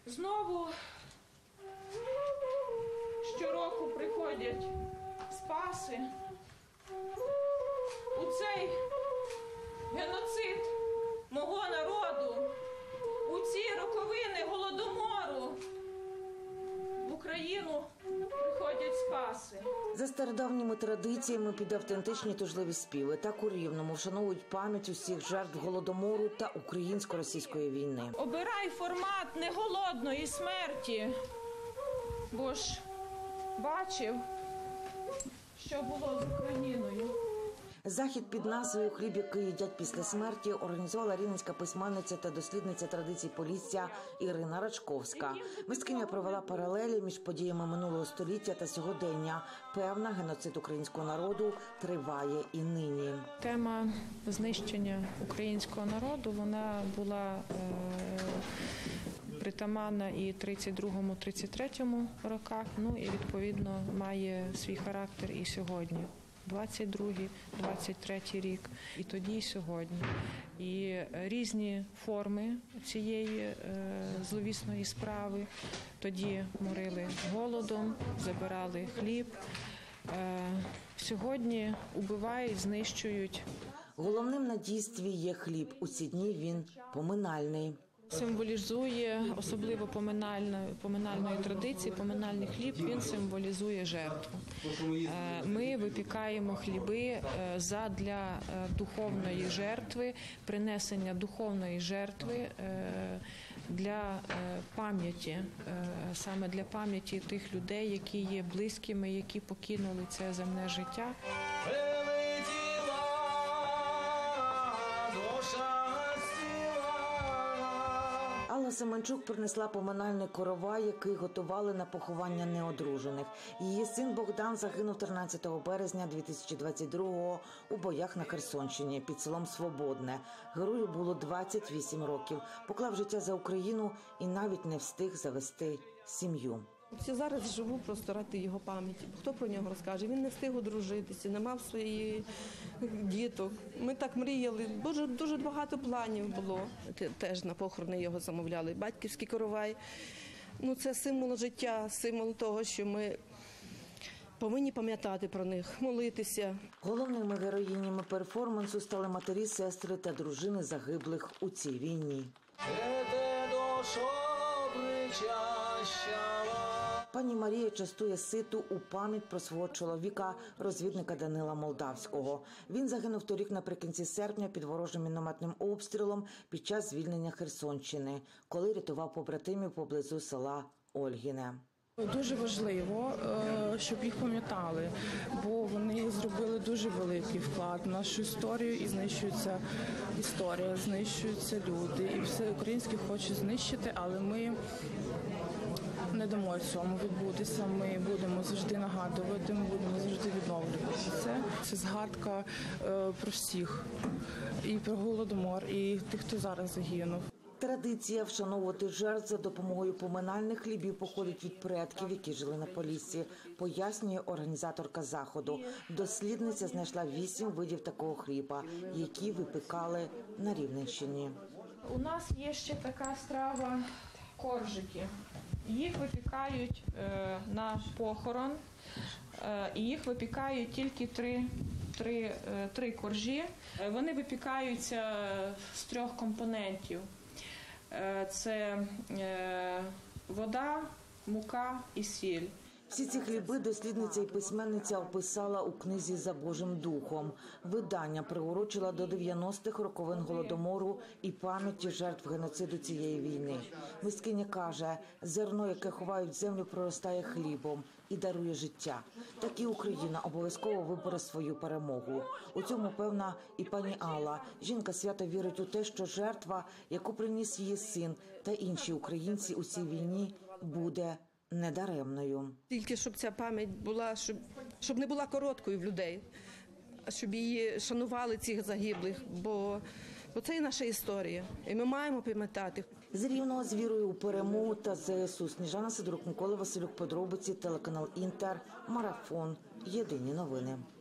Знову щороку приходять Спаси у цей геноцид мого народу, у ці роковини Голодомору в Україну приходять Спаси. За стародавніми традиціями під автентичні тужливі співи так у Рівному вшановують пам'ять усіх жертв Голодомору та українсько-російської війни. Обирай формат неголодної смерті, бо ж бачив, що було з Україною. Захід під назвою «Хліб, який їдять після смерті» організувала рівненська письменниця та дослідниця традицій Полісся Ірина Рачковська. Мисткиня провела паралелі між подіями минулого століття та сьогодення. Певна, геноцид українського народу триває і нині. Тема знищення українського народу, вона була притаманна і 32-33 роках, ну і відповідно має свій характер і сьогодні. 22-й, 23-й рік, і тоді, і сьогодні. І різні форми цієї зловісної справи. Тоді морили голодом, забирали хліб. Сьогодні убивають, знищують. Головним на дійстві є хліб. У ці дні він поминальний. Символізує, особливо поминальної традиції, поминальний хліб, він символізує жертву. Ми випікаємо хліби задля духовної жертви, принесення духовної жертви для пам'яті, саме для пам'яті тих людей, які є близькими, які покинули це земне життя. Алла Семенчук принесла поминальний коровай, який готували на поховання неодружених. Її син Богдан загинув 13 березня 2022-го у боях на Херсонщині під селом Свободне. Герою було 28 років. Поклав життя за Україну і навіть не встиг завести сім'ю. Я зараз живу просто ради його пам'яті. Хто про нього розкаже? Він не встиг одружитися, не мав своїх діток. Ми так мріяли, дуже багато планів було. Теж на похорони його замовляли. Батьківський коровай. Це символ життя, символ того, що ми повинні пам'ятати про них, молитися. Головними героїнями перформансу стали матері, сестри та дружини загиблих у цій війні. Пані Марія частує ситу у пам'ять про свого чоловіка, розвідника Данила Молдавського. Він загинув торік наприкінці серпня під ворожим мінометним обстрілом під час звільнення Херсонщини, коли рятував побратимів поблизу села Ольгіне. Дуже важливо, щоб їх пам'ятали, бо вони зробили дуже великий вклад в нашу історію, і знищується історія, знищуються люди. І все українське хочуть знищити, але ми не дамо цьому відбутися. Ми будемо завжди нагадувати, ми будемо завжди відновлювати це. Це згадка про всіх, і про Голодомор, і тих, хто зараз загинув. Традиція вшановувати жертв за допомогою поминальних хлібів походить від предків, які жили на Поліссі, пояснює організаторка заходу. Дослідниця знайшла 8 видів такого хліба, які випікали на Рівненщині. У нас є ще така страва – коржики. Їх випікають на похорон, і їх випікають тільки три коржі. Вони випікаються з 3 компонентів. Це вода, мука і сіль. Всі ці хліби дослідниця і письменниця описала у книзі «За Божим духом». Видання приурочила до 90-х роковин Голодомору і пам'яті жертв геноциду цієї війни. Мисткиня каже, зерно, яке ховають в землю, проростає хлібом і дарує життя. Так і Україна обов'язково вибере свою перемогу. У цьому певна і пані Алла. Жінка свято вірить у те, що жертва, яку приніс її син та інші українці у цій війні, буде недаремною. Тільки щоб ця пам'ять була, щоб не була короткою в людей, а щоб її шанували, цих загиблих, бо це і наша історія, і ми маємо пам'ятати. З Рівного з вірою у перемогу та ЗСУ. Сніжана Сидорук, Микола Василюк, подробиці, телеканал Інтер, Марафон, Єдині новини.